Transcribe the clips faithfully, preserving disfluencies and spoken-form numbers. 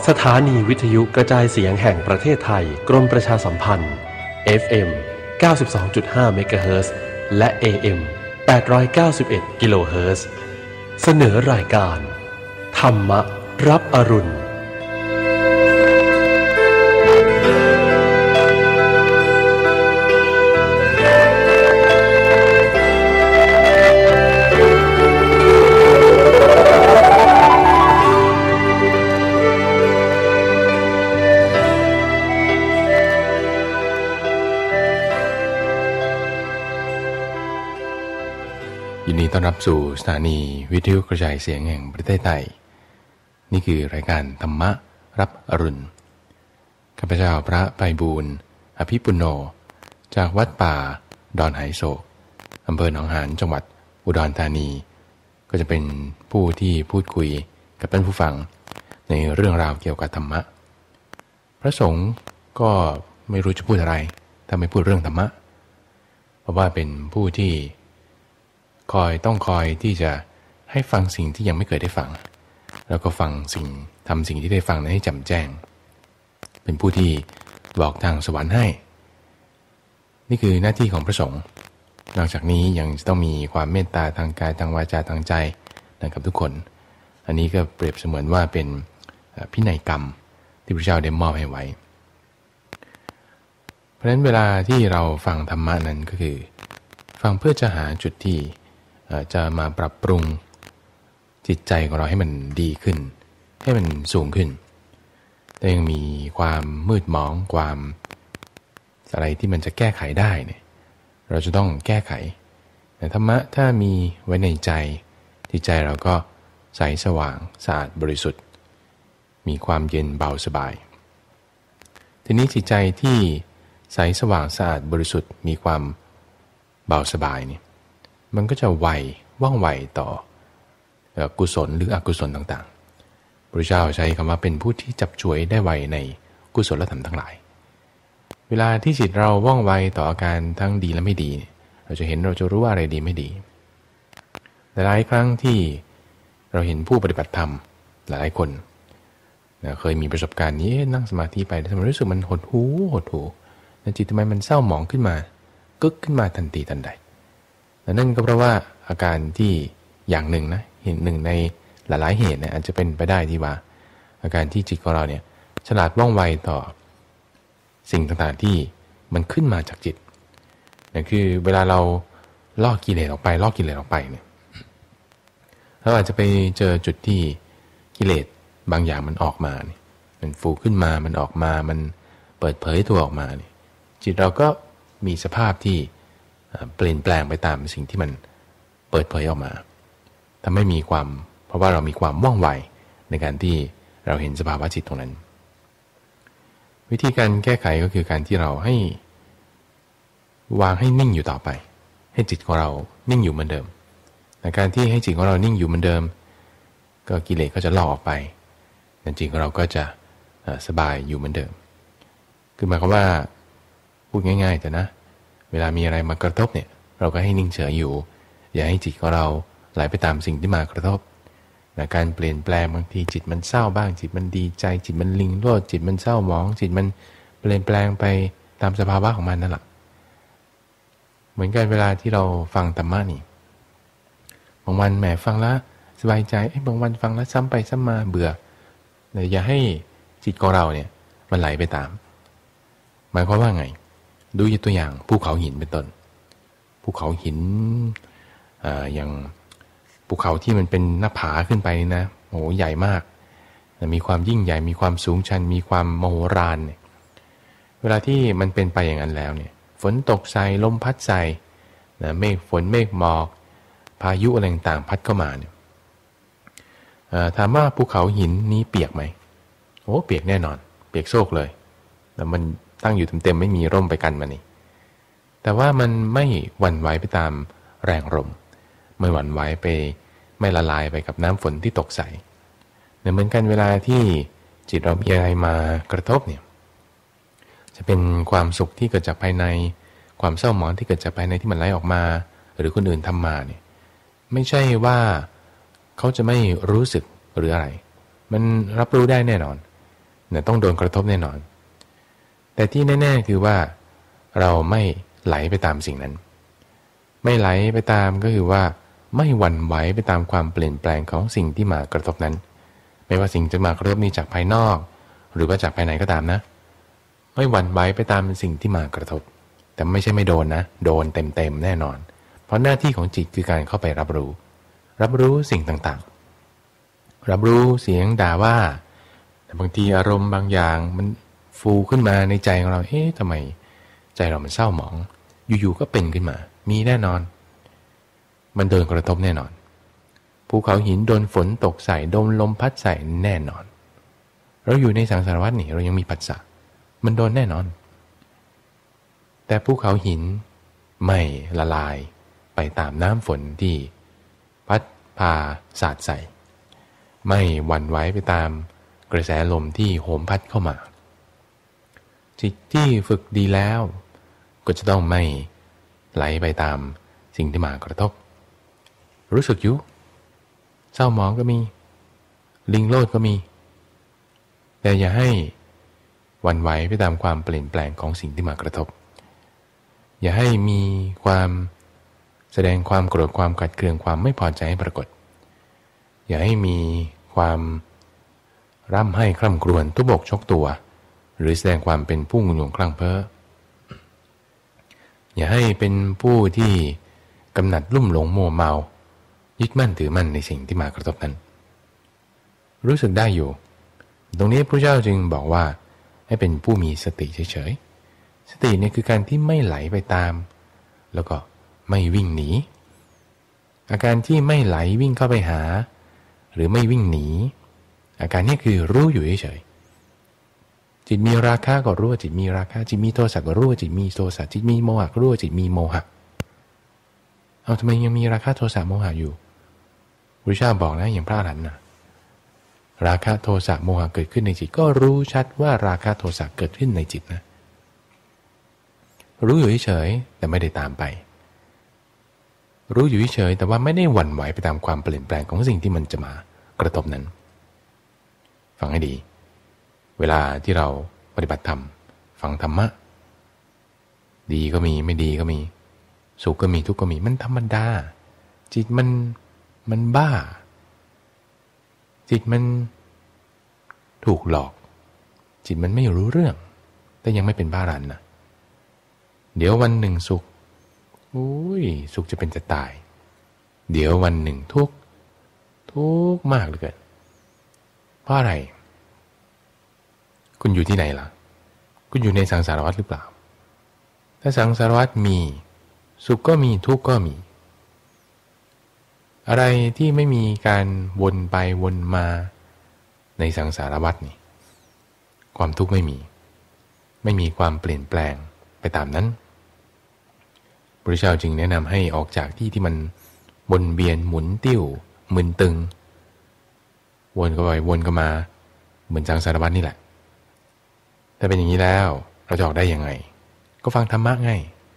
สถานีวิทยุกระจายเสียงแห่งประเทศไทยกรมประชาสัมพันธ์ เอฟ เอ็ม เก้าสิบสองจุดห้า เมกะเฮิรตซ์และ เอ เอ็ม แปดร้อยเก้าสิบเอ็ด กิโลเฮิรตซ์เสนอรายการธรรมรับอรุณยินดีต้อนรับสู่สถานีวิทยุกระจายเสียงแห่งประเทศไทยนี่คือรายการธรรมะรับอรุณข้าพเจ้าพระไพบูลย์อภิปุโนจากวัดป่าดอนไหโศกอำเภอหนองหานจังหวัดอุดรธานีก็จะเป็นผู้ที่พูดคุยกับท่านผู้ฟังในเรื่องราวเกี่ยวกับธรรมะพระสงฆ์ก็ไม่รู้จะพูดอะไรถ้าไม่พูดเรื่องธรรมะเพราะว่าเป็นผู้ที่คอยต้องคอยที่จะให้ฟังสิ่งที่ยังไม่เคยได้ฟังแล้วก็ฟังสิ่งทำสิ่งที่ได้ฟังนั้นให้แจ่มแจ้งเป็นผู้ที่บอกทางสวรรค์ให้นี่คือหน้าที่ของพระสงฆ์นอกจากนี้ยังจะต้องมีความเมตตาทางกายทางวาจาทางใจกับทุกคนอันนี้ก็เปรียบเสมือนว่าเป็นพินัยกรรมที่พระเจ้าได้มอบให้ไว้เพราะฉะนั้นเวลาที่เราฟังธรรมะนั้นก็คือฟังเพื่อจะหาจุดที่จะมาปรับปรุงจิตใจของเราให้มันดีขึ้นให้มันสูงขึ้นแต่ยังมีความมืดหมองความอะไรที่มันจะแก้ไขได้เนี่ยเราจะต้องแก้ไขแต่ธรรมะถ้ามีไว้ในใจจิตใจเราก็ใสสว่างสะอาดบริสุทธิ์มีความเย็นเบาสบายทีนี้จิตใจที่ใสสว่างสะอาดบริสุทธิ์มีความเบาสบายเนี่ยมันก็จะไวว่องไวต่อกุศลหรืออกุศลต่างๆพระเจ้าใช้คำว่าเป็นผู้ที่จับฉวยได้ไวในกุศลธรรมทั้งหลายเวลาที่จิตเราว่องไวต่ออาการทั้งดีและไม่ดีเราจะเห็นเราจะรู้ว่าอะไรดีไม่ดีแต่หลายครั้งที่เราเห็นผู้ปฏิบัติธรรมหลายคนนะเคยมีประสบการณ์นี้นั่งสมาธิไปทำไมรู้สึกมันหดหู่หดหู่จิตทำไมมันเศร้าหมองขึ้นมากึกขึ้นมาทันทีทันใดและนั่นก็เพราะว่าอาการที่อย่างหนึ่งนะเหตุหนึ่งในหลายๆเหตุเนี่ยอาจจะเป็นไปได้ที่ว่าอาการที่จิตของเราเนี่ยฉลาดว่องไวต่อสิ่งต่างๆที่มันขึ้นมาจากจิตนั่นคือเวลาเราลอกกิเลสออกไปลอกกิเลสออกไปเนี่ยเราอาจจะไปเจอจุดที่กิเลสบางอย่างมันออกมาเนี่ยมันฟูขึ้นมามันออกมามันเปิดเผยตัวออกมาเนี่ยจิตเราก็มีสภาพที่เปลี่ยนแปลงไปตามสิ่งที่มันเปิดเผยออกมาทำให้มีความเพราะว่าเรามีความว่องไวในการที่เราเห็นสภาวะจิตตรงนั้นวิธีการแก้ไขก็คือการที่เราให้วางให้นิ่งอยู่ต่อไปให้จิตของเรานิ่งอยู่เหมือนเดิมในการที่ให้จิตของเรานิ่งอยู่เหมือนเดิมก็กิเลสก็จะลอกออกไปจิตของเราก็จะสบายอยู่เหมือนเดิมคือหมายความว่าพูดง่ายๆแต่นะเวลามีอะไรมากระทบเนี่ยเราก็ให้นิ่งเฉยอยู่อย่าให้จิตของเราไหลไปตามสิ่งที่มากระทบนะการเปลี่ยนแปลงบางทีจิตมันเศร้าบ้างจิตมันดีใจจิตมันลิงโลดจิตมันเศร้าหมองจิตมันเปลี่ยนแปลงไปตามสภาวะของมันนั่นแหละเหมือนกันเวลาที่เราฟังธรรมะนี่บางวันแหมฟังแล้วสบายใจไอ้บางวันฟังแล้วซ้ำไปซ้ำมาเบื่อแต่อย่าให้จิตของเราเนี่ยมันไหลไปตามหมายความว่าไงดูตัวอย่างภูเขาหินเป็นต้นภูเขาหินอ่าอย่างภูเขาที่มันเป็นหน้าผาขึ้นไปนะโอ้โหใหญ่มากมีความยิ่งใหญ่มีความสูงชันมีความมโหฬารเนี่ยเวลาที่มันเป็นไปอย่างนั้นแล้วเนี่ยฝนตกใส่ลมพัดใส่นะเมฆฝนเมฆหมอกพายุอะไรต่างๆพัดเข้ามาเนี่ยถามว่าภูเขาหินนี้เปียกไหมโอ้เปียกแน่นอนเปียกโชกเลยแล้วมันตั้งอยู่เต็มๆไม่มีร่มไปกันมันนี่แต่ว่ามันไม่หวั่นไหวไปตามแรงลมไม่หวั่นไหวไปไม่ละลายไปกับน้ำฝนที่ตกใส่เหมือนกันเวลาที่จิตเรามีอะไรมากระทบเนี่ยจะเป็นความสุขที่เกิดจากภายในความเศร้าหมองที่เกิดจากภายในที่มันไหลออกมาหรือคนอื่นทำมาเนี่ยไม่ใช่ว่าเขาจะไม่รู้สึกหรืออะไรมันรับรู้ได้แน่นอนเนี่ยต้องโดนกระทบแน่นอนแต่ที่แน่ๆคือว่าเราไม่ไหลไปตามสิ่งนั้นไม่ไหลไปตามก็คือว่าไม่หวั่นไหวไปตามความเปลี่ยนแปลงของสิ่งที่มากระทบนั้นไม่ว่าสิ่งจะมากระทบนี้จากภายนอกหรือว่าจากภายในก็ตามนะไม่หวั่นไหวไปตามสิ่งที่มากระทบแต่ไม่ใช่ไม่โดนนะโดนเต็มๆแน่นอนเพราะหน้าที่ของจิตคือการเข้าไปรับรู้รับรู้สิ่งต่างๆรับรู้เสียงด่าว่าแต่บางทีอารมณ์บางอย่างมันฟูขึ้นมาในใจของเราเอ๊ะทำไมใจเรามันเศร้าหมองอยู่ๆก็เป็นขึ้นมามีแน่นอนมันโดนกระทบแน่นอนภูเขาหินโดนฝนตกใส่โดนลมพัดใส่แน่นอนเราอยู่ในสังสารวัฏนี่เรายังมีผัสสะมันโดนแน่นอนแต่ภูเขาหินไม่ละลายไปตามน้ำฝนที่พัดพาสาดใส่ไม่หวั่นไหวไปตามกระแสลมที่โหมพัดเข้ามาจิตที่ฝึกดีแล้วก็จะต้องไม่ไหลไปตามสิ่งที่มากระทบรู้สึกอยู่เศร้าหมองก็มีลิงโลดก็มีแต่อย่าให้หวั่นไหวไปตามความเปลี่ยนแปลงของสิ่งที่มากระทบอย่าให้มีความแสดงความโกรธความขัดเคืองความไม่พอใจให้ปรากฏอย่าให้มีความร่ำไห้คร่ำครวญทุบอกชกตัวหรือแสดงความเป็นผู้งุนงงคลั่งเพ้ออย่าให้เป็นผู้ที่กำหนัดลุ่มหลงโมเมายึดมั่นถือมั่นในสิ่งที่มากระทบนั้นรู้สึกได้อยู่ตรงนี้พระเจ้าจึงบอกว่าให้เป็นผู้มีสติเฉยๆสติเนี่ยคือการที่ไม่ไหลไปตามแล้วก็ไม่วิ่งหนีอาการที่ไม่ไหลวิ่งเข้าไปหาหรือไม่วิ่งหนีอาการนี้คือรู้อยู่เฉยๆจิตมีราคะก็รู้ว่าจิตมีราคะจิตมีโทสะก็รู้ว่าจิตมีโทสะจิตมีโมหะก็รู้ว่าจิตมีโมหะเอาทำไมยังมีราคะโทสะโมหะอยู่พระเจ้าบอกนะอย่างพระอรหันต์นะราคะโทสะโมหะเกิดขึ้นในจิตก็รู้ชัดว่าราคะโทสะเกิดขึ้นในจิตนะรู้อยู่เฉยๆแต่ไม่ได้ตามไปรู้อยู่เฉยๆแต่ว่าไม่ได้หวั่นไหวไปตามความเปลี่ยนแปลงของสิ่งที่มันจะมากระทบนั้นฟังให้ดีเวลาที่เราปฏิบัติธรรมฟังธรรมะดีก็มีไม่ดีก็มีสุขก็มีทุกข์ก็มีมันธรรมดาจิตมันมันบ้าจิตมันถูกหลอกจิตมันไม่รู้เรื่องแต่ยังไม่เป็นบ้ารันนะเดี๋ยววันหนึ่งสุขอุ้ยสุขจะเป็นจะตายเดี๋ยววันหนึ่งทุกข์ทุกข์มากเหลือเกินเพราะอะไรคุณอยู่ที่ไหนล่ะคุณอยู่ในสังสารวัฏหรือเปล่าถ้าสังสารวัฏมีสุขก็มีทุกข์ก็มีอะไรที่ไม่มีการวนไปวนมาในสังสารวัฏนี่ความทุกข์ไม่มีไม่มีความเปลี่ยนแปลงไปตามนั้นพระเจ้าจึงแนะนำให้ออกจากที่ที่มันวนเวียนหมุนติ้วมึนตึงวนก็ไปวนก็มาเหมือนสังสารวัฏนี่แหละถ้าเป็นอย่างนี้แล้วเราจะออกได้ยังไงก็ฟังธรรมะไง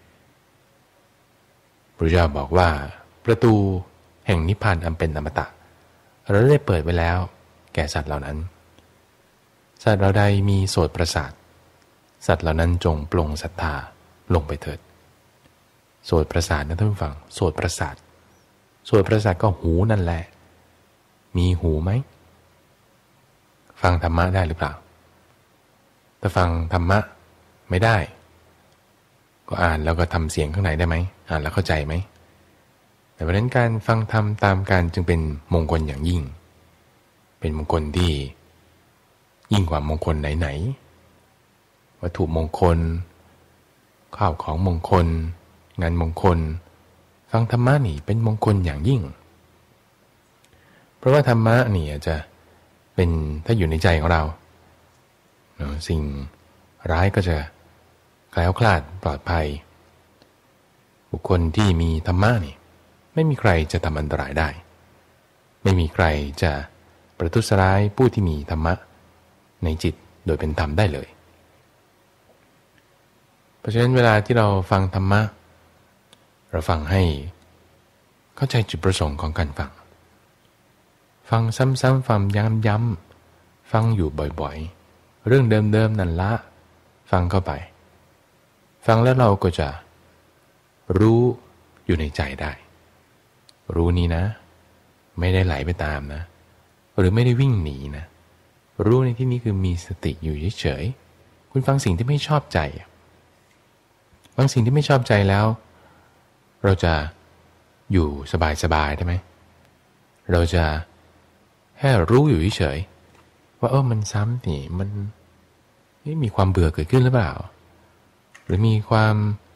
พระเจ้าบอกว่าประตูแห่งนิพพานอันเป็นอมตะเราได้เปิดไว้แล้วแก่สัตว์เหล่านั้นสัตว์เหล่าใดมีโสตประสาทสัตว์เหล่านั้นจงปลงศรัทธาลงไปเถิดโสตประสาทนะท่านผู้ฟังโสตประสาทโสตประสาทก็หูนั่นแหละมีหูไหมฟังธรรมะได้หรือเปล่าถ้าฟังธรรมะไม่ได้ก็อ่านแล้วก็ทำเสียงข้างในได้ไหมอ่านแล้วเข้าใจไหมแต่เพราะนั้นการฟังธรรมตามการจึงเป็นมงคลอย่างยิ่งเป็นมงคลที่ยิ่งกว่ามงคลไหนๆวัตถุมงคลข้าวของมงคลงานมงคลฟังธรรมะนี่เป็นมงคลอย่างยิ่งเพราะว่าธรรมะนี่อาจจะเป็นถ้าอยู่ในใจของเราสิ่งร้ายก็จะแคล้วคลาดปลอดภัยบุคคลที่มีธรรมะนี่ไม่มีใครจะทำอันตรายได้ไม่มีใครจะประทุษร้ายผู้ที่มีธรรมะในจิตโดยเป็นธรรมได้เลยเพราะฉะนั้นเวลาที่เราฟังธรรมะเราฟังให้เข้าใจจุดประสงค์ของการฟังฟังซ้ำๆฟังย้ำๆฟังอยู่บ่อยๆเรื่องเดิมๆนั่นละฟังเข้าไปฟังแล้วเราก็จะรู้อยู่ในใจได้รู้นี้นะไม่ได้ไหลไปตามนะหรือไม่ได้วิ่งหนีนะรู้ในที่นี้คือมีสติอยู่เฉยๆคุณฟังสิ่งที่ไม่ชอบใจฟังสิ่งที่ไม่ชอบใจแล้วเราจะอยู่สบายๆได้ไหมเราจะแค่รู้อยู่เฉยๆว่าเออมันซ้ำนี่มันมีความเบื่อเกิดขึ้นหรือเปล่าหรือมีความ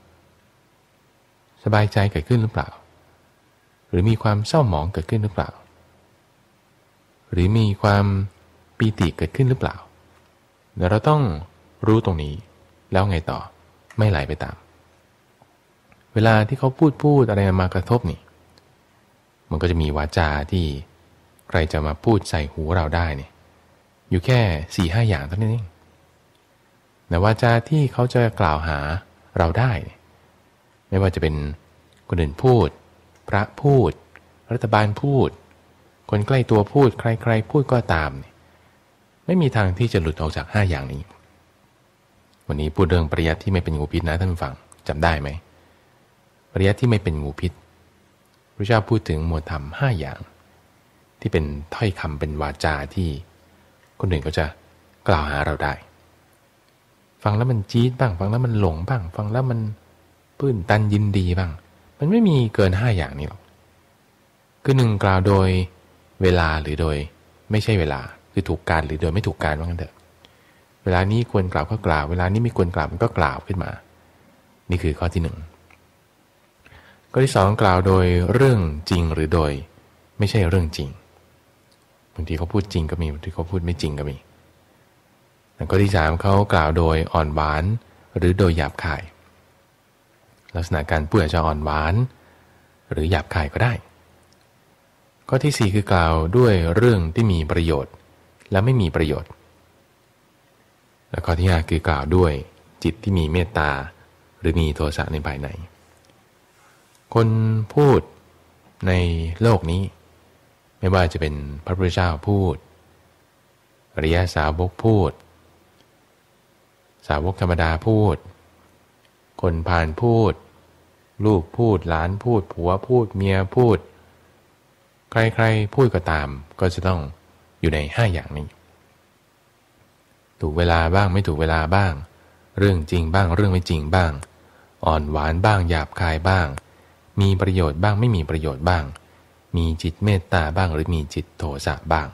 สบายใจเกิดขึ้นหรือเปล่าหรือมีความเศร้าหมองเกิดขึ้นหรือเปล่าหรือมีความปีติเกิดขึ้นหรือเปล่าเดี๋ยวเราต้องรู้ตรงนี้แล้วไงต่อไม่ไหลไปตามเวลาที่เขาพูดพูดอะไรมากระทบนี่มันก็จะมีวาจาที่ใครจะมาพูดใส่หูเราได้เนี่ยอยู่แค่ สี่ห้า อย่างเท่านั้นเองแต่วาจาที่เขาจะกล่าวหาเราได้ไม่ว่าจะเป็นคนอื่นพูดพระพูดรัฐบาลพูดคนใกล้ตัวพูดใครๆพูดก็ตามไม่มีทางที่จะหลุดออกจากห้าอย่างนี้วันนี้พูดเรื่องปริยัติที่ไม่เป็นงูพิษนะท่านผู้ฟังจำได้ไหมปริยัติที่ไม่เป็นงูพิษพระเจ้าพูดถึงหมวดธรรมห้าอย่างที่เป็นถ้อยคำเป็นวาจาที่คนอื่นก็จะกล่าวหาเราได้ฟังแล้วมันจี๊ดบ้างฟังแล้วมันหลงบ้างฟังแล้วมันปื้นตันยินดีบ้างมันไม่มีเกินห้าอย่างนี้หรอกคือหนึ่งกล่าวโดยเวลาหรือโดยไม่ใช่เวลาคือถูกการหรือโดยไม่ถูกการว่างั้นเถอะเวลานี้ควรกล่าวก็กล่าวเวลานี้ไม่ควรกล่าวมันก็กล่าวขึ้นมานี่คือข้อที่หนึ่งข้อที่สองกล่าวโดยเรื่องจริงหรือโดยไม่ใช่เรื่องจริงบางทีเขาพูดจริงก็มีบางทีเขาพูดไม่จริงก็มีแล้วก็ที่สามเขากล่าวโดยอ่อนหวานหรือโดยหยาบคายลักษณะการพูดอาจจะอ่อนหวานหรือหยาบคายก็ได้ข้อที่สี่คือกล่าวด้วยเรื่องที่มีประโยชน์และไม่มีประโยชน์และข้อที่ห้าคือกล่าวด้วยจิตที่มีเมตตาหรือมีโทสะในภายในคนพูดในโลกนี้ไม่ว่าจะเป็นพระพุทธเจ้าพูดอริยสาวกพูดสาวกธรรมดาพูดคนผ่านพูดลูกพูดหลานพูดผัวพูดเมียพูดใครๆพูดก็ตามก็จะต้องอยู่ในห้าอย่างนี้ถูกเวลาบ้างไม่ถูกเวลาบ้างเรื่องจริงบ้างเรื่องไม่จริงบ้างอ่อนหวานบ้างหยาบคายบ้างมีประโยชน์บ้างไม่มีประโยชน์บ้างมีจิตเมตตาบ้างหรือมีจิตโทสะบ้าง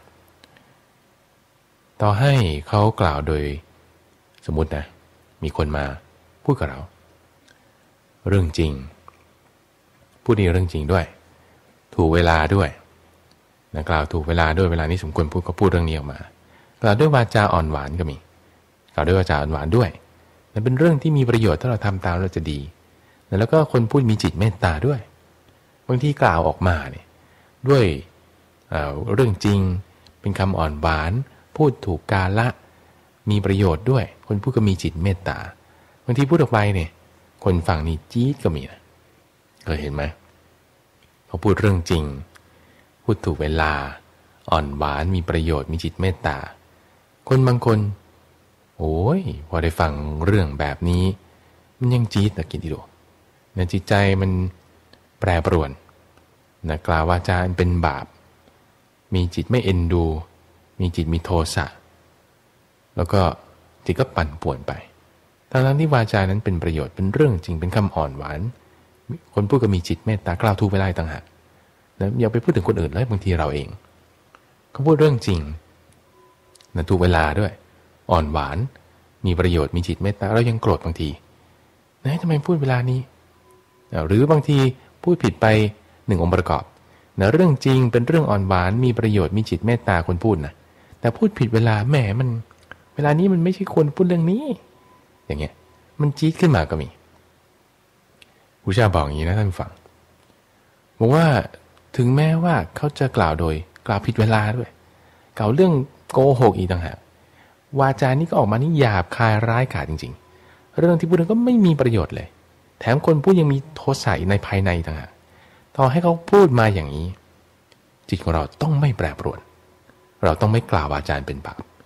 ต่อให้เขากล่าวโดยสมมุตินะมีคนมาพูดกับเราเรื่องจริงพูดในเรื่องจริงด้วยถูกเวลาด้วยนะกล่าวถูกเวลาด้วยเวลานี้สมควรพูดก็พูดเรื่องนี้ออกมากล่าวด้วยวาจาอ่อนหวานก็มีกล่าวด้วยวาจาอ่อนหวานด้วยนั่นเป็นเรื่องที่มีประโยชน์ถ้าเราทำตามเราจะดีแล้วก็คนพูดมีจิตเมตตาด้วยบางทีกล่าวออกมาเนี่ยด้วยเอ่อเรื่องจริงเป็นคำอ่อนหวานพูดถูกกาละมีประโยชน์ด้วยคนพูดก็มีจิตเมตตาบางทีพูดออกไปเนี่ยคนฟังนี่จี๊ดก็มีนะเคยเห็นไหมเขาพูดเรื่องจริงพูดถูกเวลาอ่อนหวานมีประโยชน์มีจิตเมตตาคนบางคนโอ้ยพอได้ฟังเรื่องแบบนี้มันยังจี๊ดตะกินทีเดียวในจิตใจมันแปรปรวนนะกล่าววาจาเป็นบาปมีจิตไม่เอ็นดูมีจิตมีโทสะแล้วก็จิตก็ปั่นป่วนไปทั้งๆที่วาจานั้นเป็นประโยชน์เป็นเรื่องจริงเป็นคำอ่อนหวานคนพูดก็มีจิตเมตตากล่าวถูกเวลาต่างหากนะอย่าไปพูดถึงคนอื่นเลยบางทีเราเองเขาพูดเรื่องจริงนะถูกเวลาด้วยอ่อนหวานมีประโยชน์มีจิตเมตตาเรายังโกรธบางทีนะทำไมพูดเวลานี้หรือบางทีพูดผิดไปหนึ่งองค์ประกอบนะเรื่องจริงเป็นเรื่องอ่อนหวานมีประโยชน์มีจิตเมตตาคนพูดนะแต่พูดผิดเวลาแหมมันเวลานี้มันไม่ใช่ควรพูดเรื่องนี้อย่างเงี้ยมันจี๊ดขึ้นมาก็มีพระเจ้าบอกอย่างนี้นะท่านฟังบอกว่าถึงแม้ว่าเขาจะกล่าวโดยกล่าวผิดเวลาด้วยกล่าวเรื่องโกหกอีกต่างหากวาจานี้ก็ออกมานี่หยาบคายร้ายกาจจริงๆเรื่องที่พูดนั้นก็ไม่มีประโยชน์เลยแถมคนพูดยังมีโทสะในภายในต่างหากต่อให้เขาพูดมาอย่างนี้จิตของเราต้องไม่แปรปรวนเราต้องไม่กล่าววาจาเป็นบาป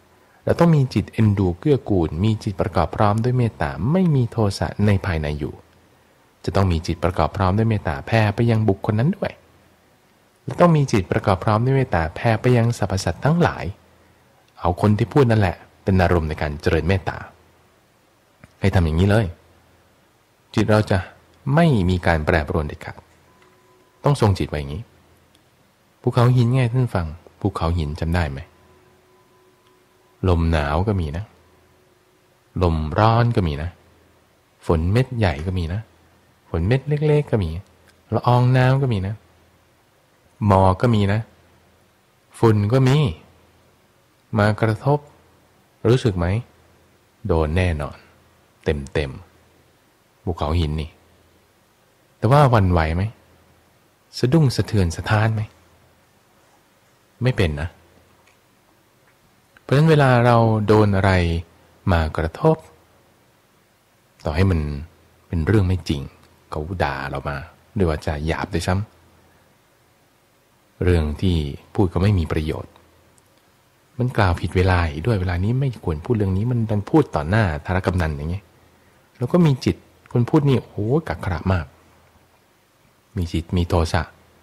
เราต้องมีจิตเอ็นดูเกื้อกูลมีจิตประกอบพร้อมด้วยเมตตาไม่มีโทสะในภายในอยู่จะต้องมีจิตประกอบพร้อมด้วยเมตตาแผ่ไปยังบุคคลนั้นด้วยและต้องมีจิตประกอบพร้อมด้วยเมตตาแผ่ไปยังสรรพสัตว์ทั้งหลายเอาคนที่พูดนั่นแหละเป็นอารมณ์ในการเจริญเมตตาให้ทำอย่างนี้เลยจิตเราจะไม่มีการแปรปรวนเด็ดขาดต้องทรงจิตไว้อย่างนี้ภูเขาหินไงท่านฟังภูเขาหินจำได้ไหมลมหนาวก็มีนะลมร้อนก็มีนะฝนเม็ดใหญ่ก็มีนะฝนเม็ดเล็กๆก็มีละอองน้ำก็มีนะหมอกก็มีนะฝุ่นก็มีมากระทบรู้สึกไหมโดนแน่นอนเต็มๆภูเขาหินนี่แต่ว่าหวั่นไหวไหมสะดุ้งสะเทือนสะท้านไหมไม่เป็นนะเพราะฉะนั้นเวลาเราโดนอะไรมากระทบต่อให้มันเป็นเรื่องไม่จริงเขาด่าเรามาด้วยวาจาหยาบด้วยซ้ำเรื่องที่พูดก็ไม่มีประโยชน์มันกล่าวผิดเวลาอีกด้วยเวลานี้ไม่ควรพูดเรื่องนี้มันดันพูดต่อหน้าธารกำนันอย่างเงี้ยแล้วก็มีจิตคนพูดนี่โอ้กักขระมากมีจิตมีโทสะ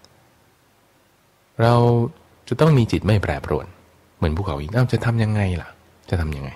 เราจะต้องมีจิตไม่แปรปรวนเหมือนภูเขาหินเอ้าจะทำยังไงล่ะจะทำยังไง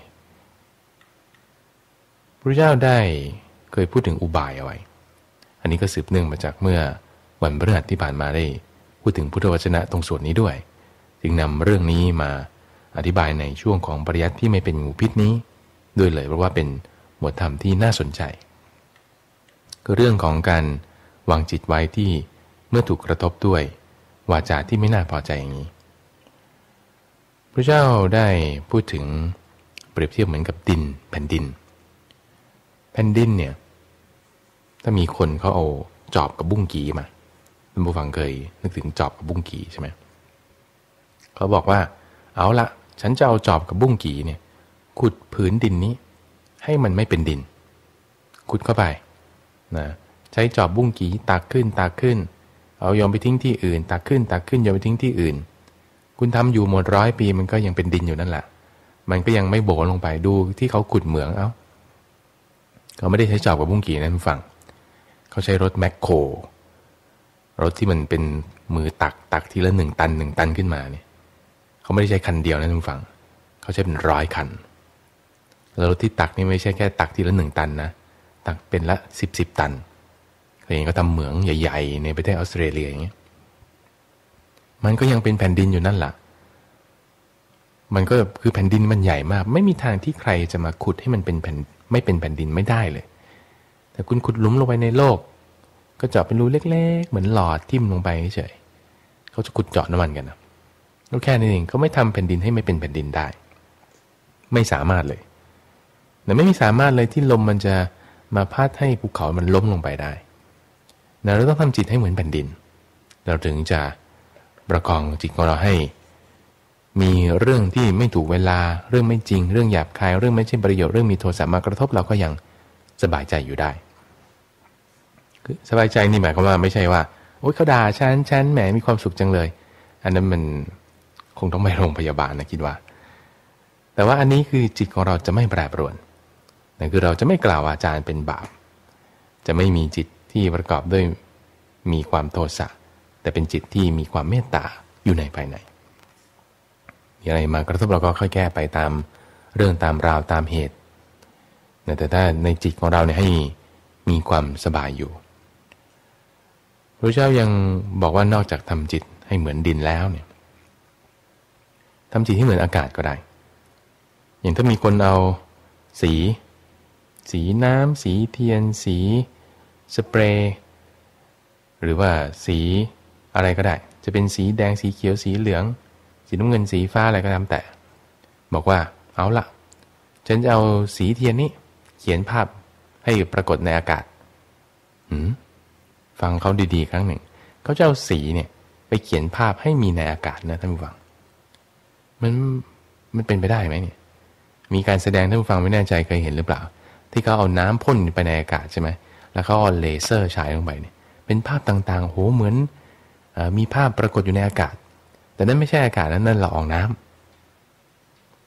พระเจ้าได้เคยพูดถึงอุบายเอาไว้อันนี้ก็สืบเนื่องมาจากเมื่อวันพฤหัสที่ผ่านมาได้พูดถึงพุทธวจนะตรงส่วนนี้ด้วยจึงนำเรื่องนี้มาอธิบายในช่วงของปริยัติที่ไม่เป็นงูพิษนี้ด้วยเลยเพราะว่าเป็นหมวดธรรมที่น่าสนใจก็เรื่องของการวางจิตไว้ที่เมื่อถูกกระทบด้วยวาจาที่ไม่น่าพอใจอย่างนี้พระเจ้าได้พูดถึงเปรียบเทียบเหมือนกับดินแผ่นดินแผ่นดินเนี่ยถ้ามีคนเขาเอาจอบกับบุ้งกี่มาท่านผู้ฟังเคยนึกถึงจอบกับบุ้งกี่ใช่ไหมเขาบอกว่าเอาละฉันจะเอาจอบกับบุ้งกี่เนี่ยขุดผืนดินนี้ให้มันไม่เป็นดินขุดเข้าไปนะใช้จอบบุ้งกี่ตักขึ้นตักขึ้นเอาโยนไปทิ้งที่อื่นตักขึ้นตักขึ้นโยนไปทิ้งที่อื่นคุณทำอยู่หมดร้อยปีมันก็ยังเป็นดินอยู่นั่นแหละมันก็ยังไม่โบลงไปดูที่เขาขุดเหมืองเอาเขาไม่ได้ใช้จอบกับบุ้งกี่นะท่านฟังเขาใช้รถแมคโครรถที่มันเป็นมือตักตักทีละหนึ่งตันหนึ่งตันขึ้นมาเนี่ยเขาไม่ได้ใช้คันเดียวนะท่านฟังเขาใช้เป็นร้อยคันแล้วรถที่ตักนี่ไม่ใช่แค่ตักทีละหนึ่งตันนะตักเป็นละสิบสิบตันเคยเห็นเขาทำเหมืองใหญ่ๆในประเทศออสเตรเลียอย่างเงี้ยมันก็ยังเป็นแผ่นดินอยู่นั่นแหละมันก็คือแผ่นดินมันใหญ่มากไม่มีทางที่ใครจะมาขุดให้มันเป็นแผ่นไม่เป็นแผ่นดินไม่ได้เลยแต่คุณขุดหลุมลงไปในโลกก็เจาะเป็นรูเล็กๆเหมือนหลอดทิ่มลงไปเฉยเขาจะขุดเจาะน้ำมันกันนะแล้วแค่นี้เองเขาไม่ทำแผ่นดินให้ไม่เป็นแผ่นดินได้ไม่สามารถเลยแต่ไม่มีสามารถเลยที่ลมมันจะมาพัดให้ภูเขามันล้มลงไปได้นะเราต้องทำจิตให้เหมือนแผ่นดินเราถึงจะประคองจิตของเราให้มีเรื่องที่ไม่ถูกเวลาเรื่องไม่จริงเรื่องหยาบคายเรื่องไม่ใช่ประโยชน์เรื่องมีโทสะมากระทบเราก็ยังสบายใจอยู่ได้คือสบายใจนี่หมายความว่าไม่ใช่ว่าโอ๊ยเขาด่าฉันฉันแหมมีความสุขจังเลยอันนั้นมันคงต้องไปโรงพยาบาลนะคิดว่าแต่ว่าอันนี้คือจิตของเราจะไม่แปรปรวนนั่นคือเราจะไม่กล่าววาจาเป็นบาปจะไม่มีจิตที่ประกอบด้วยมีความโทสะแต่เป็นจิตที่มีความเมตตาอยู่ในภายในมีอะไรมากระทบเราก็ค่อยแก้ไปตามเรื่องตามราวตามเหตุแต่ถ้าในจิตของเราเนี่ยให้มีความสบายอยู่พระเจ้ายังบอกว่านอกจากทำจิตให้เหมือนดินแล้วเนี่ยทำจิตให้เหมือนอากาศก็ได้อย่างถ้ามีคนเอาสีสีน้ำสีเทียนสีสเปรย์หรือว่าสีอะไรก็ได้จะเป็นสีแดงสีเขียวสีเหลืองสีน้ำเงินสีฟ้าอะไรก็ตามแต่บอกว่าเอาละฉันจะเอาสีเทียนนี้เขียนภาพให้ปรากฏในอากาศหืมฟังเขาดีๆครั้งหนึ่งเขาจะเอาสีเนี่ยไปเขียนภาพให้มีในอากาศนะท่านผู้ฟังมันมันเป็นไปได้ไหมเนี่ยมีการแสดงท่านผู้ฟังไม่แน่ใจเคยเห็นหรือเปล่าที่เขาเอาน้ำพ่นไปในอากาศใช่ไหมแล้วเขาเอาเลเซอร์ฉายลงไปเนี่ยเป็นภาพต่างๆโหเหมือนมีภาพปรากฏอยู่ในอากาศแต่นั่นไม่ใช่อากาศนั่นนั่นละอองน้ำ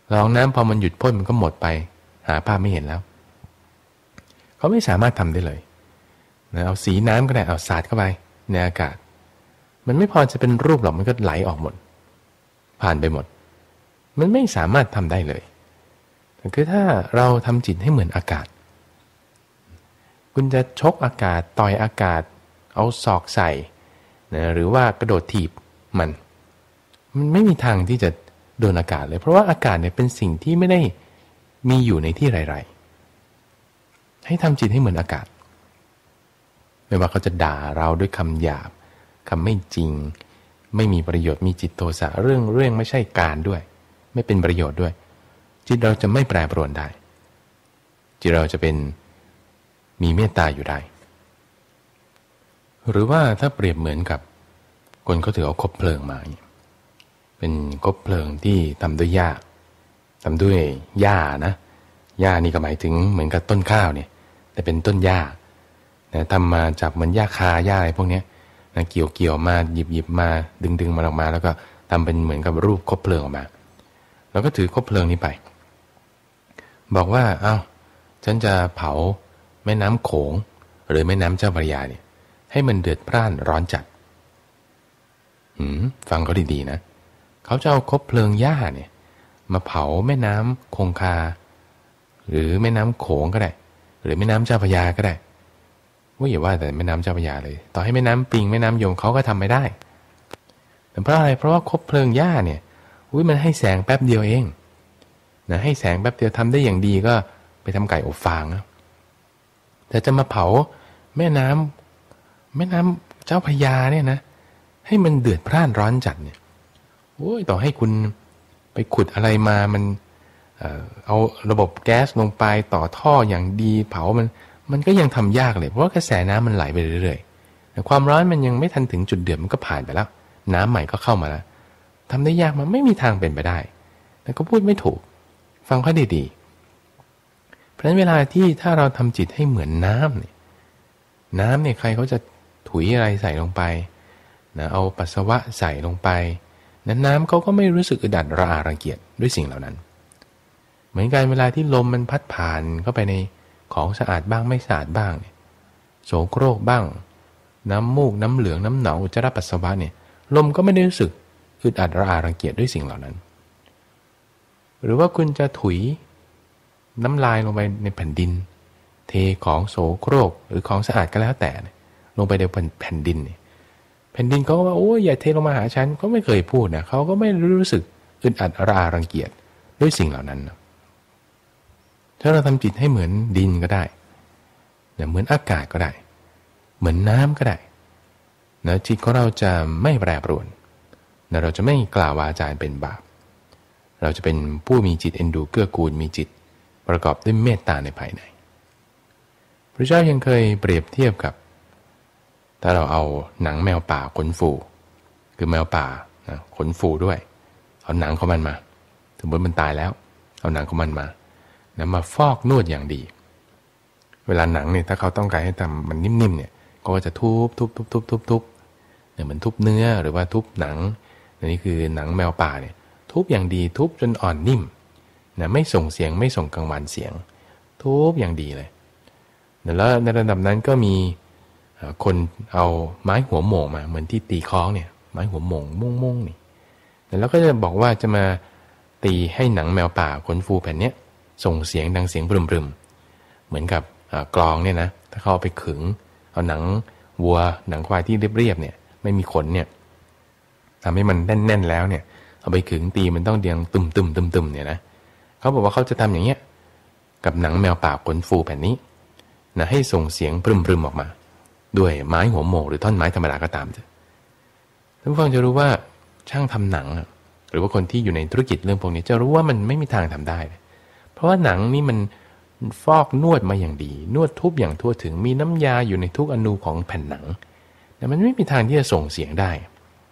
ละอองน้ำพอมันหยุดพ่นมันก็หมดไปหาภาพไม่เห็นแล้วเขาไม่สามารถทำได้เลยนะเอาสีน้ำก็ได้เอาสาดเข้าไปในอากาศมันไม่พอจะเป็นรูปหรอกมันก็ไหลออกหมดผ่านไปหมดมันไม่สามารถทำได้เลยแต่คือถ้าเราทำจิตให้เหมือนอากาศคุณจะชกอากาศต่อยอากาศเอาศอกใส่นะหรือว่ากระโดดถีบมันมันไม่มีทางที่จะโดนอากาศเลยเพราะว่าอากาศเนี่ยเป็นสิ่งที่ไม่ได้มีอยู่ในที่ไรๆให้ทำจิตให้เหมือนอากาศไม่ว่าเขาจะด่าเราด้วยคำหยาบคำไม่จริงไม่มีประโยชน์มีจิตโทสะเรื่องเรื่องไม่ใช่การด้วยไม่เป็นประโยชน์ด้วยจิตเราจะไม่แปรปรวนได้จิตเราจะเป็นมีเมตตาอยู่ได้หรือว่าถ้าเปรียบเหมือนกับคนเขาถือเอาคบเพลิงมาเป็นคบเพลิงที่ทำด้วยหญ้าทำด้วยหญ้านะหญ้านี่ก็หมายถึงเหมือนกับต้นข้าวเนี่ยแต่เป็นต้นหญ้านะทำมาจากเหมือนหญ้าคาหญ้าอะไรพวกนี้นะเกี่ยวเกี่ยวมาหยิบหยิบมาดึงดึงมันออกมาแล้วก็ทำเป็นเหมือนกับรูปคบเพลิงออกมาแล้วก็ถือคบเพลิงนี้ไปบอกว่าเอ้าฉันจะเผาแม่น้ำโขงหรือแม่น้ำเจ้าพระยาเนี่ยให้มันเดือดพร่านร้อนจัดหืมฟังเขาดีๆนะเขาจะเอาคบเพลิงหญ้าเนี่ยมาเผาแม่น้ำคงคาหรือแม่น้ำโขงก็ได้หรือแม่น้ำเจ้าพระยาก็ได้ว่าอย่าว่าแต่แม่น้ำเจ้าพระยาเลยต่อให้แม่น้ำปิงแม่น้ำยมเขาก็ทำไม่ได้แต่เพราะอะไรเพราะว่าคบเพลิงหญ้าเนี่ยอุ้ยมันให้แสงแป๊บเดียวเองนะให้แสงแป๊บเดียวทำได้อย่างดีก็ไปทำไก่อบฟางนะแต่จะมาเผาแม่น้ำแม่น้ำเจ้าพระยาเนี่ยนะให้มันเดือดพร่านร้อนจัดเนี่ยโอ้ยต่อให้คุณไปขุดอะไรมามัน เอ่อ เอาระบบแก๊สลงไปต่อท่ออย่างดีเผามันมันก็ยังทำยากเลยเพราะว่ากระแสน้ำมันไหลไปเรื่อยๆแต่ความร้อนมันยังไม่ทันถึงจุดเดือดมันก็ผ่านไปแล้วน้ำใหม่ก็เข้ามาแล้วทำได้ยากมันไม่มีทางเป็นไปได้แต่ก็พูดไม่ถูกฟังเขาดีๆเพราะฉะนั้นเวลาที่ถ้าเราทำจิตให้เหมือนน้ำเนี่ยน้ำเนี่ยใครเขาจะถุยอะไรใส่ลงไปนะเอาปัสสาวะใส่ลงไปนั้นน้ำเขาก็ไม่รู้สึกอึดอัดระอารังเกียจด้วยสิ่งเหล่านั้นเหมือนกันเวลาที่ลมมันพัดผ่านเข้าไปในของสะอาดบ้างไม่สะอาดบ้างเนี่ยโสโครกบ้างน้ำมูกน้ำเหลืองน้ำหนองอุจจาระปัสสาวะเนี่ยลมก็ไม่ได้รู้สึกอึดอัดระอารังเกียจด้วยสิ่งเหล่านั้นหรือว่าคุณจะถุยน้ำลายลงไปในแผ่นดินเทของโสโครกหรือของสะอาดก็แล้วแต่ลงไปในแผ่นดินเนี่ยแผ่นดินเขาก็ว่าโอ้ยอย่าเทลงมาหาฉันเขาไม่เคยพูดนะเขาก็ไม่รู้สึกอึดอัดระอารังเกียจด้วยสิ่งเหล่านั้นถ้าเราทำจิตให้เหมือนดินก็ได้เหมือนอากาศก็ได้เหมือนน้ำก็ได้นะจิตของเราจะไม่แปรปรวนนะเราจะไม่กล่าววาจาเป็นบาปเราจะเป็นผู้มีจิตเอ็นดูเกื้อกูลมีจิตประกอบด้วยเมตตาในภายในพระเจ้ายังเคยเปรียบเทียบกับถ้าเราเอาหนังแมวป่าขนฟูคือแมวป่านะขนฟูด้วยเอาหนังของมันมาถึงเมื่อมันตายแล้วเอาหนังของมันมานะมาฟอกนวดอย่างดีเวลาหนังเนี่ยถ้าเขาต้องการให้ทำมันนิ่มๆเนี่ยก็จะทุบทุบทุบทุบทุบทุบเนี่ยเหมือนทุบเนื้อหรือว่าทุบหนังนี่คือหนังแมวป่าเนี่ยทุบอย่างดีทุบจนอ่อนนิ่มนะไม่ส่งเสียงไม่ส่งกังวานเสียงทุบอย่างดีเลยแล้วในระดับนั้นก็มีคนเอาไม้หัวโหม่งมาเหมือนที่ตีคล้องเนี่ยไม้หัวโหม่งม่วงม่วงนี่แล้วก็จะบอกว่าจะมาตีให้หนังแมวป่าขนฟูแผ่นเนี้ยส่งเสียงดังเสียงบรึมๆเหมือนกับกลองเนี่ยนะถ้าเขาเอาไปขึงเอาหนังวัวหนังควายที่เรียบๆเนี่ยไม่มีขนเนี่ยทำให้มันแน่นๆแล้วเนี่ยเอาไปขึงตีมันต้องเดียงตึมตึมตึมตึมเนี่ยนะเขาบอกว่าเขาจะทำอย่างเงี้ยกับหนังแมวป่าขนฟูแผ่นนี้นะให้ส่งเสียงปรึมๆออกมาด้วยไม้หัวโหม่งหรือท่อนไม้ธรรมดาก็ตามจ้ะท่านผู้ฟังจะรู้ว่าช่างทำหนังหรือว่าคนที่อยู่ในธุรกิจเรื่องพวกนี้จะรู้ว่ามันไม่มีทางทำได้เพราะว่าหนังนี่มันฟอกนวดมาอย่างดีนวดทุบอย่างทั่วถึงมีน้ำยาอยู่ในทุกอนูของแผ่นหนังแต่มันไม่มีทางที่จะส่งเสียงได้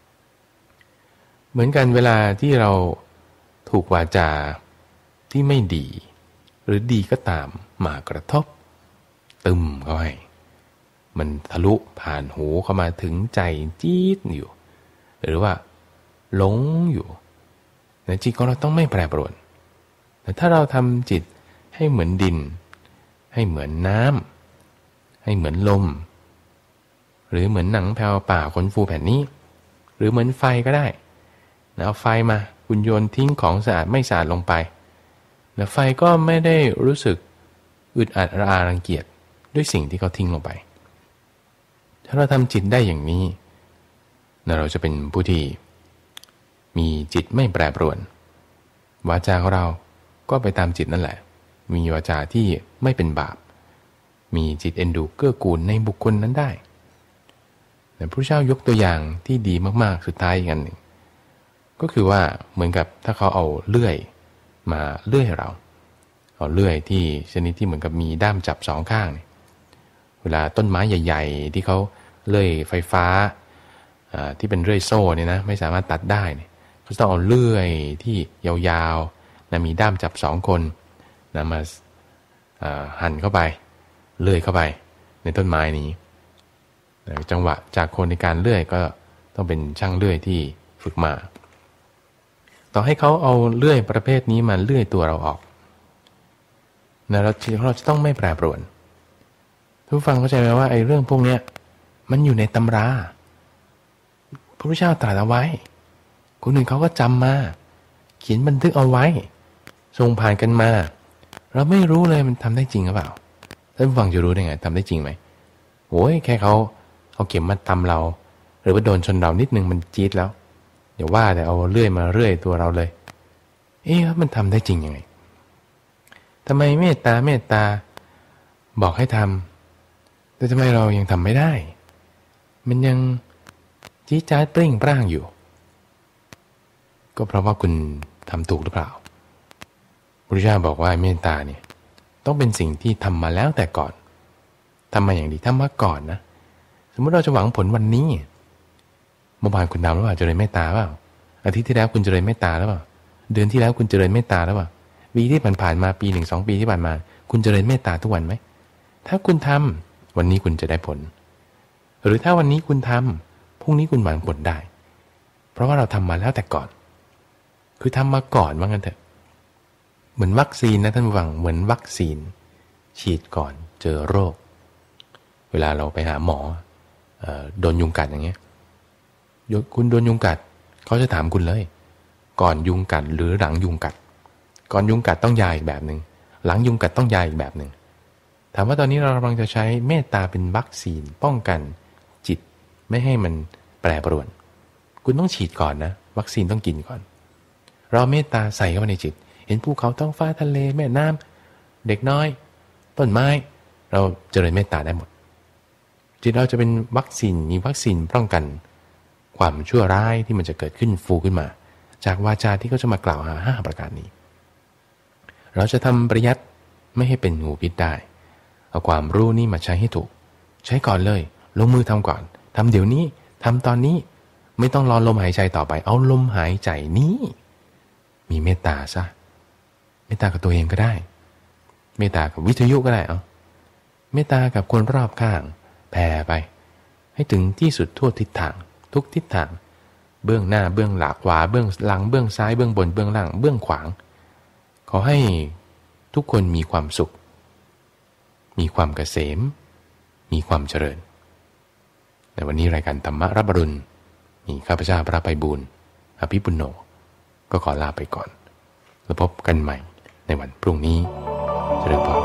เหมือนกันเวลาที่เราถูกวาจาที่ไม่ดีหรือดีก็ตามมากระทบตึมเข้าให้มันทะลุผ่านหูเข้ามาถึงใจจี๊ดอยู่หรือว่าหลงอยู่ในจิตของเราต้องไม่แปรปรวนแต่ถ้าเราทำจิตให้เหมือนดินให้เหมือนน้ำให้เหมือนลมหรือเหมือนหนังแผ่วป่าขนฟูแผ่นนี้หรือเหมือนไฟก็ได้เอาไฟมาคุณโยนทิ้งของสะอาดไม่สะอาดลงไปแล้วไฟก็ไม่ได้รู้สึกอึดอัดระอารังเกียจด้วยสิ่งที่เขาทิ้งลงไปถ้าเราทำจิตได้อย่างนี้เราจะเป็นผู้ที่มีจิตไม่แปรปรวนวาจาของเราก็ไปตามจิตนั่นแหละมีวาจาที่ไม่เป็นบาปมีจิตเอ็นดูเกื้อกูลในบุคคลนั้นได้แต่พระเจ้ายกตัวอย่างที่ดีมากๆสุดท้ายอีกอันหนึ่งก็คือว่าเหมือนกับถ้าเขาเอาเลื่อยมาเลื่อยเราเอาเลื่อยที่ชนิดที่เหมือนกับมีด้ามจับสองข้างเนี่ยเวลาต้นไม้ใหญ่ๆที่เขาเลื่อยไฟฟ้าที่เป็นเลื่อยโซ่เนี่ยนะไม่สามารถตัดได้เนี่ยเขาต้องเอาเลื่อยที่ยาวๆนะมีด้ามจับสองคนนะมาหั่นเข้าไปเลื่อยเข้าไปในต้นไม้นี้จังหวะจากคนในการเลื่อยก็ต้องเป็นช่างเลื่อยที่ฝึกมาต่อให้เขาเอาเลื่อยประเภทนี้มาเลื่อยตัวเราออกนะเราเราจะต้องไม่แปรปรวนทุกฟังเข้าใจไหมว่าไอ้เรื่องพวกเนี้ยมันอยู่ในตำราพระพุทธเจ้าตรัสเอาไว้คนอื่นเขาก็จำมาเขียนบันทึกเอาไว้ทรงผ่านกันมาเราไม่รู้เลยมันทำได้จริงหรือเปล่าท่านฟังจะรู้ได้ไงทำได้จริงไหมโอ้ยแค่เขาเอาเข็มมาตำเราหรือว่าโดนชนเรานิดนึงมันจี๊ดแล้วอย่าว่าแต่เอาเลื่อยมาเลื่อยตัวเราเลยเอ๊ะมันทำได้จริงยังไงทำไมเมตตาเมตตาบอกให้ทำแต่ทำไมเรายังทำไม่ได้มันยังจี๊ดจ๊าดเปร่งปร่างอยู่ก็เพราะว่าคุณทำถูกหรือเปล่าพระพุทธเจ้าบอกว่าเมตตาเนี่ยต้องเป็นสิ่งที่ทำมาแล้วแต่ก่อนทำมาอย่างดีทำมาก่อนนะสมมติเราจะหวังผลวันนี้เมื่อวานคุณทำหรือเปล่าเจริญเมตตาเปล่าอาทิตย์ที่แล้วคุณเจริญเมตตาหรือเปล่าเดือนที่แล้วคุณเจริญเมตตาหรือเปล่าปีที่ผ่านๆมาปีหนึ่งสองปีที่ผ่านมาคุณเจริญเมตตาทุกวันไหมถ้าคุณทำวันนี้คุณจะได้ผลหรือถ้าวันนี้คุณทำพรุ่งนี้คุณหวังผลได้เพราะว่าเราทำมาแล้วแต่ก่อนคือทำมาก่อนว่างั้นเถอะเหมือนวัคซีนนะท่านผู้ฟังเหมือนวัคซีนฉีดก่อนเจอโรคเวลาเราไปหาหมอโดนยุงกัดอย่างเงี้ยคุณโดนยุงกัดเขาจะถามคุณเลยก่อนยุงกัดหรือหลังยุงกัดก่อนยุงกัดต้องยาอีกแบบหนึ่งหลังยุงกัดต้องยาอีกแบบหนึ่งถามว่าตอนนี้เรากำลังจะใช้เมตตาเป็นวัคซีนป้องกันจิตไม่ให้มันแปรปรวนคุณต้องฉีดก่อนนะวัคซีนต้องกินก่อนเราเมตตาใส่เข้าไปในจิตเห็นภูเขาท้องฟ้าทะเลแม่น้ำเด็กน้อยต้นไม้เราเจริญเมตตาได้หมดจิตเราจะเป็นวัคซีนมีวัคซีนป้องกันความชั่วร้ายที่มันจะเกิดขึ้นฟูขึ้นมาจากวาจาที่เขาจะมากล่าวหาห้าประการนี้เราจะทำประยัดไม่ให้เป็นงูพิษได้เอาความรู้นี้มาใช้ให้ถูกใช้ก่อนเลยลงมือทำก่อนทำเดี๋ยวนี้ทำตอนนี้ไม่ต้องรอลมหายใจต่อไปเอาลมหายใจนี้มีเมตตาซะเมตตากับตัวเองก็ได้เมตตากับวิทยุก็ได้เอาเมตตากับคนรอบข้างแผ่ไปให้ถึงที่สุดทั่วทิศทางทุกทิศทางเบื้องหน้าเบื้องหลังขวาเบื้องหลังเบื้องซ้ายเบื้องบนเบื้องล่างเบื้องขวางขอให้ทุกคนมีความสุขมีความเกษมมีความเจริญในวันนี้รายการธรรมะรับอรุณมีข้าพเจ้าพระไพบูลย์อภิปุณโญก็ขอลาไปก่อนแล้วพบกันใหม่ในวันพรุ่งนี้เจริญพร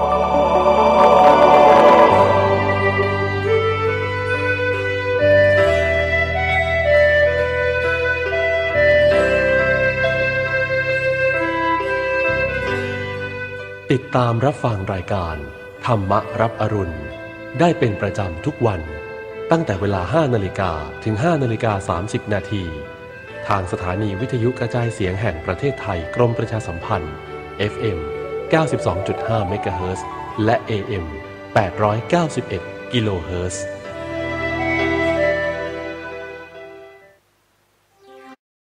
ติดตามรับฟังรายการธรรมะรับอรุณได้เป็นประจำทุกวันตั้งแต่เวลา ห้านาฬิกา ถึง ห้านาฬิกาสามสิบ นาทีทางสถานีวิทยุกระจายเสียงแห่งประเทศไทยกรมประชาสัมพันธ์ เอฟ เอ็ม เก้าสิบสองจุดห้า เมกะเฮิรตซ์และ เอ เอ็ม แปดร้อยเก้าสิบเอ็ด กิโลเฮิรตซ์